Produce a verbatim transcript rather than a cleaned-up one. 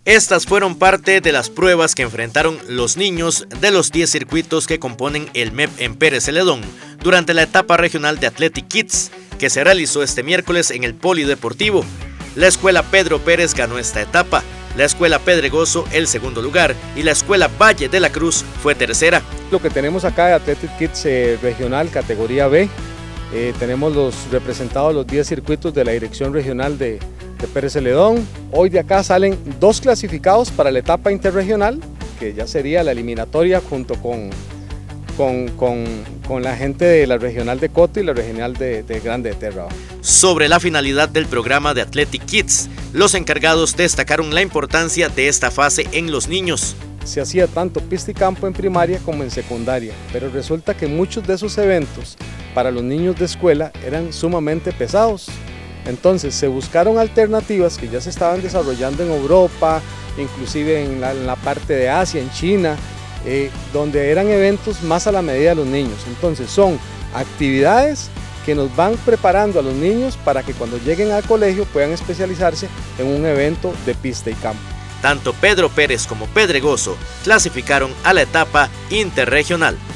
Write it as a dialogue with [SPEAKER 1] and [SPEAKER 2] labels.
[SPEAKER 1] Estas fueron parte de las pruebas que enfrentaron los niños de los diez circuitos que componen el M E P en Pérez Celedón durante la etapa regional de Athletic Kids que se realizó este miércoles en el Polideportivo. La escuela Pedro Pérez ganó esta etapa, la escuela Pedregoso el segundo lugar y la escuela Valle de la Cruz fue tercera.
[SPEAKER 2] Lo que tenemos acá de Athletic Kids eh, regional categoría B, eh, tenemos los representados los diez circuitos de la dirección regional de de Pérez Celedón. Hoy de acá salen dos clasificados para la etapa interregional, que ya sería la eliminatoria junto con, con, con, con la gente de la regional de Coto y la regional de, de Grande de Terra.
[SPEAKER 1] Sobre la finalidad del programa de Athletic Kids, los encargados destacaron la importancia de esta fase en los niños.
[SPEAKER 2] Se hacía tanto pista y campo en primaria como en secundaria, pero resulta que muchos de esos eventos para los niños de escuela eran sumamente pesados. Entonces se buscaron alternativas que ya se estaban desarrollando en Europa, inclusive en la, en la parte de Asia, en China, eh, donde eran eventos más a la medida de los niños. Entonces son actividades que nos van preparando a los niños para que cuando lleguen al colegio puedan especializarse en un evento de pista y campo.
[SPEAKER 1] Tanto Pedro Pérez como Pedregoso clasificaron a la etapa interregional.